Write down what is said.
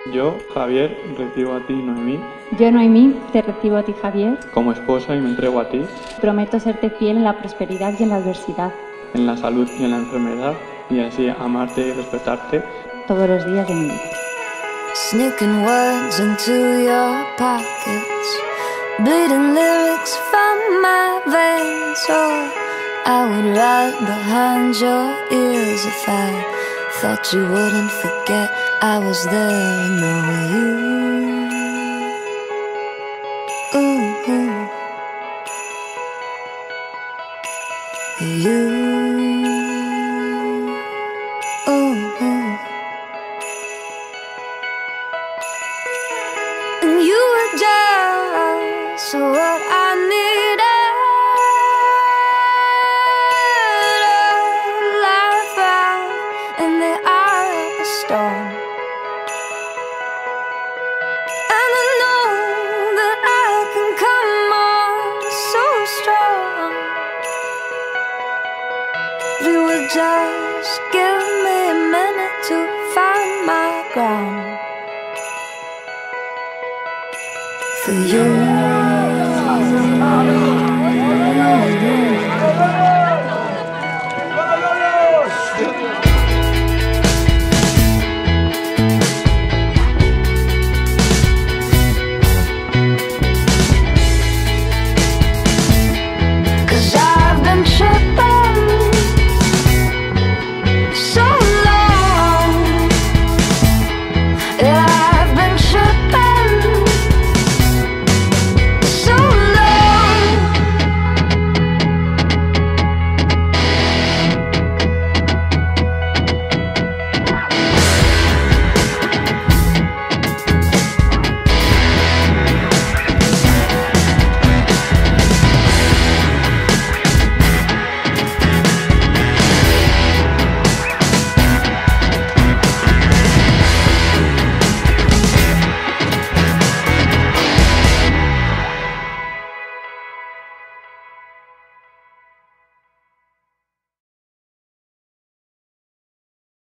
Yo, Javier, recibo a ti, Noemí, Yo, Noemí, te recibo a ti, Javier. como esposa y me entrego a ti, Prometo serte fiel en la prosperidad y en la adversidad, en la salud y en la enfermedad, y así amarte y respetarte. todos los días de mi vida. Sneaking words into your pockets, bleeding lyrics from my veins. So I would ride behind your ears if I thought you wouldn't forget I was there and there were you. And you were just what I needed. A life out in the eye of a storm. And I know that I can come on so strong. You would just give me a minute to find my ground. For you